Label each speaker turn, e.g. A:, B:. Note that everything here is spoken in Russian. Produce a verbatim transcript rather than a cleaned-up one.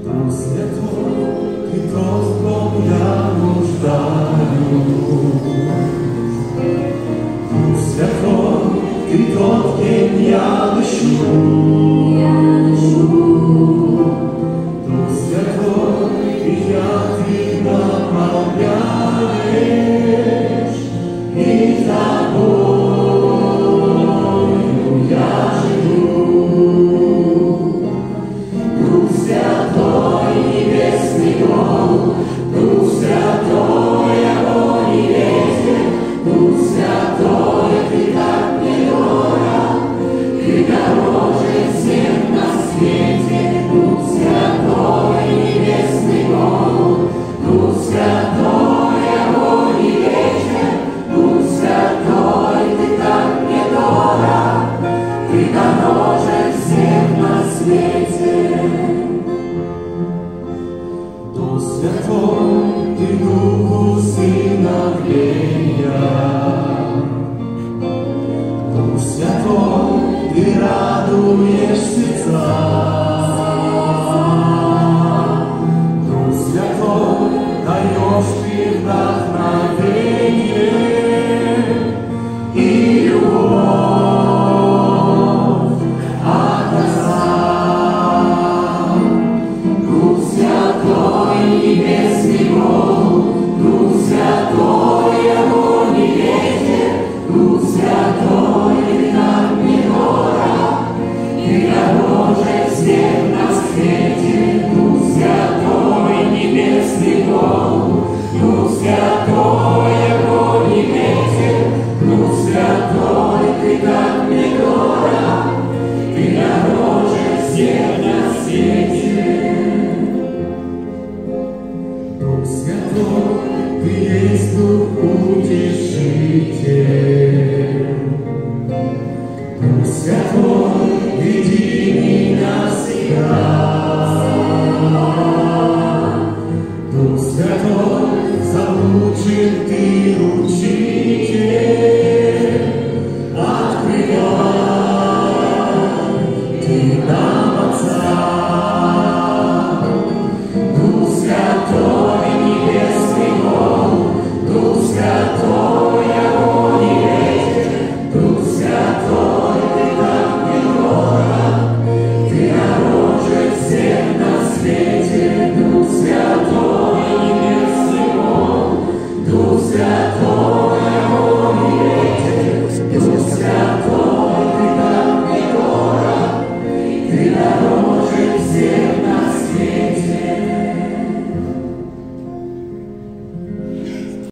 A: Дух Святой, Ты тот, в ком я нуждаюсь. Дух Святой, Ты тот, кем я дышу.
B: Я дышу.
A: Дух Святой, меня Ты наполняешь, и Тобою я живу. Дух Святой, небесный Бог, Дух Святой, огонь и ветер, Дух Святой, Ты так мне дорог, Ты дороже всех на свете. Дух Святой, небесный Бог, Дух Святой, огонь и ветер, Дух Святой, Ты так мне дорог, Ты дороже всех на свете. Дух Святой, Ты духу сыновления. Дух Святой, Ты радуешь сердца. Дух Святой, даешь Ты вдохновение и любовь от Отца. Дух Святой, небесный Бог,